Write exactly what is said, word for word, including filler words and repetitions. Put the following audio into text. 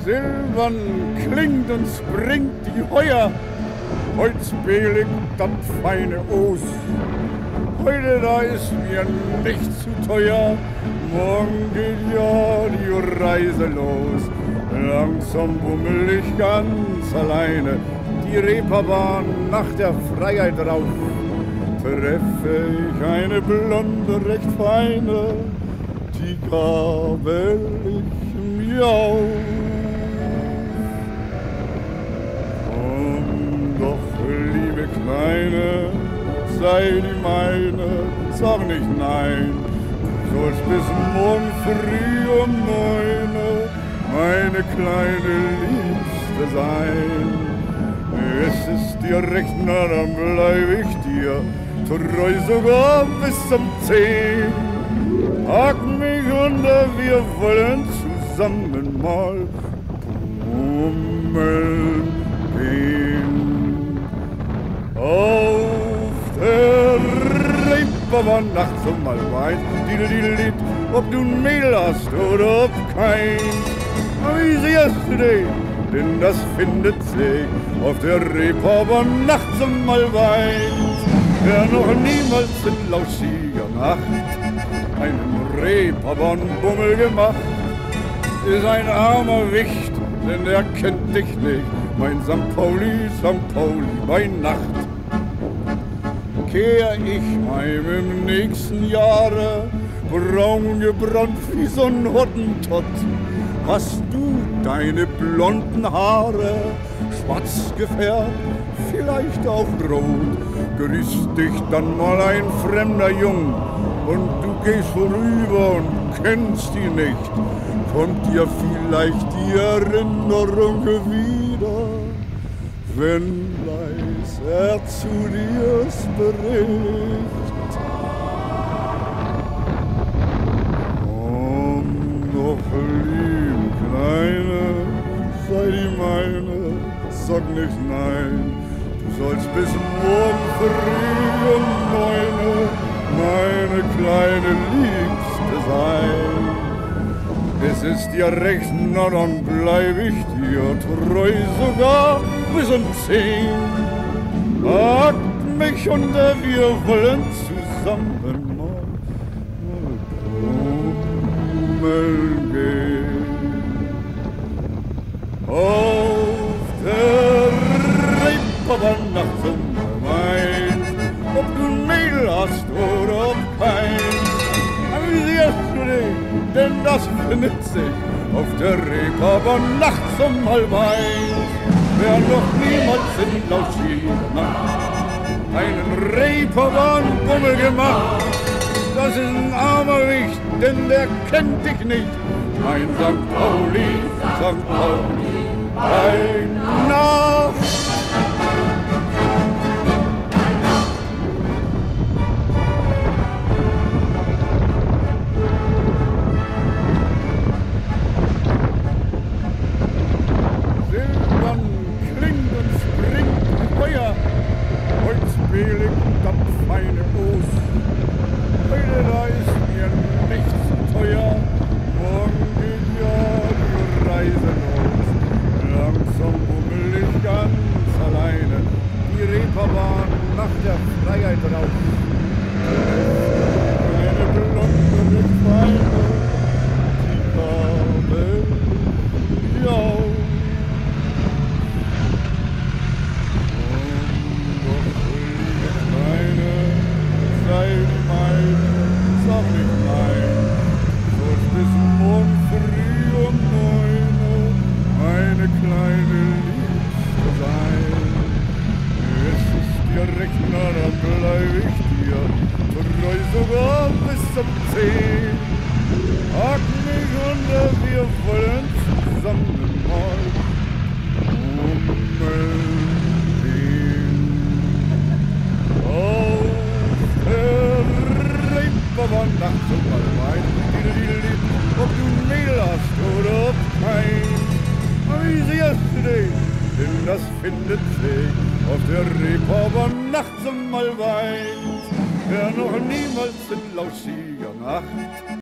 Silbern klingt und springt die Heuer, heut spiel ich dat feine Os. Heute da ist mir nicht zu teuer, morgen geht ja die Reise los. Langsam bummel ich ganz alleine die Reeperbahn nach der Freiheit rauf. Treffe ich eine Blonde, recht feine, die gabel ich mir auf. Und doch, liebe Kleine, sei die meine, sag nicht nein, du sollst bis morgen früh um neune meine kleine Liebste sein. Es ist dir recht, na dann bleib ich dir treu sogar bis zum Zehn. Pack mich unter, wir wollen zusammen mal bummeln gehen. Auf der Reeperbahn nachts um mal weit, diddle-diddle-didd, ob du ein Mädel hast oder ob kein. Wie siehst du dich? Denn das findet sich auf der Reeperbahn nachts um mal weit. Wer noch niemals in lauschiger Nacht einen Reeperbahn-Bummel gemacht, ist ein armer Wicht, denn der kennt dich nicht, mein Sankt Pauli, Sankt Pauli bei Nacht. Kehr ich heim im nächsten Jahre, braun gebrannt wie so'n Hottentott, hast du deine blonden Haare schwarz gefärbt, vielleicht auch rot, grüßt dich dann mal ein fremder Jung und du gehst vorüber und kennst ihn nicht, kommt dir vielleicht die Erinnerung wieder, wenn leis er zu dir spricht. Komm doch, lieb Kleine, sei die meine, sag nicht nein, du sollst bis morgen früh um neune meine kleine Liebste sein. Es ist dir recht, na dann bleib ich dir treu sogar bis um zehn. Pack mich unter, wir wollen zusammen mal, mal bummeln gehen. Auf der Reeperbahn nachts um Wein, ob du ein Mädel hast oder ob kein. Amüsierst du dich, denn das findet sich auf der Reeperbahn nachts um halb eins. Wer noch niemals in lauschiger Nacht einen Reeperbahn-Bummel gemacht, das ist ein armer Wicht, denn der kennt dich nicht, mein Sankt Pauli, Sankt Pauli bei Nacht. Silbern klingt und springt die Heuer, heut spiel ich dat feine Os. Heute da ist mir nicht zu teuer, morgen geht ja die Reise los. Langsam bummel ich ganz alleine die Reeperbahn nach der Freiheit rauf. Eine blonde Feine, die gabel ich auf. Und doch, liebe Kleine, sei die meine, sag nicht nein, sollst bis morgen früh um neune meine kleine Liebste sein. Es ist dir recht, na dann bleib ich dir treu sogar bis zum Zehn. Pack mich unter, wir wollen zusammen mal bummeln gehen. Auf der Reeperbahn nachts um halb eins, diddle-diddle-didd, ob du ein Mädel hast oder ob kein. Wie siehst du dich? Denn das findet sich auf der Reeperbahn nachts um halb eins. Wer noch niemals in lauschiger Nacht